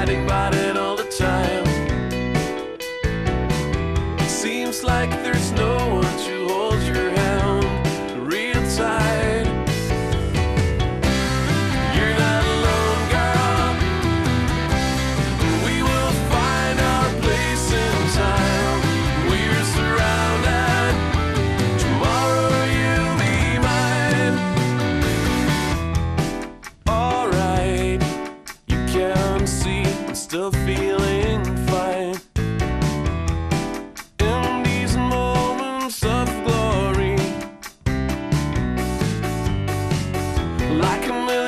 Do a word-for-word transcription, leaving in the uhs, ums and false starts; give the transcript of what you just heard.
fighting about it all the time. It seems like there's no one to hold your hand real tight. You're not alone, girl. We will find our place in time. We're surrounded. Tomorrow you'll be mine. Alright, you can see I'm still feeling fine. In these moments of glory, like a